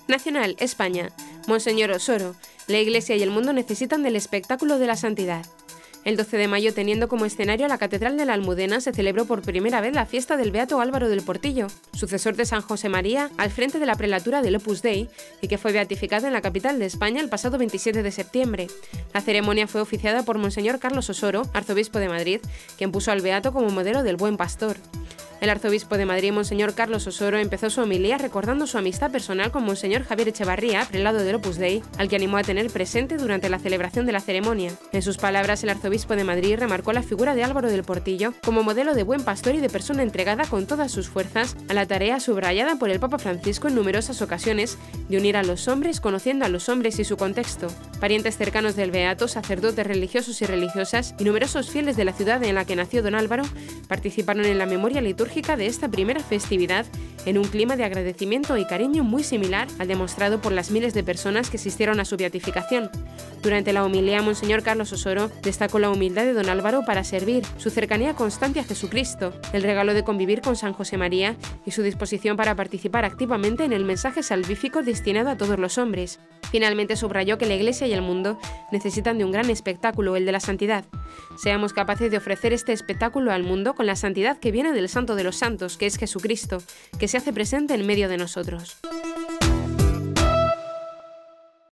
Nacional, España. Monseñor Osoro. La Iglesia y el mundo necesitan del espectáculo de la santidad. El 12 de mayo, teniendo como escenario la Catedral de la Almudena, se celebró por primera vez la fiesta del Beato Álvaro del Portillo, sucesor de San José María, al frente de la prelatura del Opus Dei, y que fue beatificado en la capital de España el pasado 27 de septiembre. La ceremonia fue oficiada por Monseñor Carlos Osoro, arzobispo de Madrid, quien puso al Beato como modelo del buen pastor. El arzobispo de Madrid, Monseñor Carlos Osoro, empezó su homilía recordando su amistad personal con Monseñor Javier Echevarría, prelado del Opus Dei, al que animó a tener presente durante la celebración de la ceremonia. En sus palabras, el arzobispo de Madrid remarcó la figura de Álvaro del Portillo como modelo de buen pastor y de persona entregada con todas sus fuerzas a la tarea subrayada por el Papa Francisco en numerosas ocasiones de unir a los hombres conociendo a los hombres y su contexto. Parientes cercanos del Beato, sacerdotes religiosos y religiosas y numerosos fieles de la ciudad en la que nació don Álvaro participaron en la memoria litúrgica de esta primera festividad en un clima de agradecimiento y cariño muy similar al demostrado por las miles de personas que asistieron a su beatificación. Durante la homilía, Monseñor Carlos Osoro destacó la humildad de don Álvaro para servir, su cercanía constante a Jesucristo, el regalo de convivir con San José María y su disposición para participar activamente en el mensaje salvífico destinado a todos los hombres. Finalmente subrayó que la Iglesia y el mundo necesitan de un gran espectáculo, el de la santidad. Seamos capaces de ofrecer este espectáculo al mundo con la santidad que viene del Santo de los Santos, que es Jesucristo, que se hace presente en medio de nosotros.